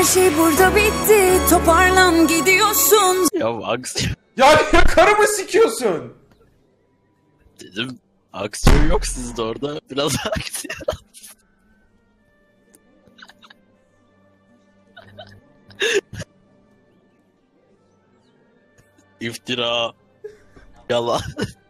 Her şey burada bitti, toparlan gidiyorsun. Ya aksiyon Ya niye karımı sikiyorsun? dedim. Aksiyon yok sizde orada. Biraz aksiyon. İftira. Yalan.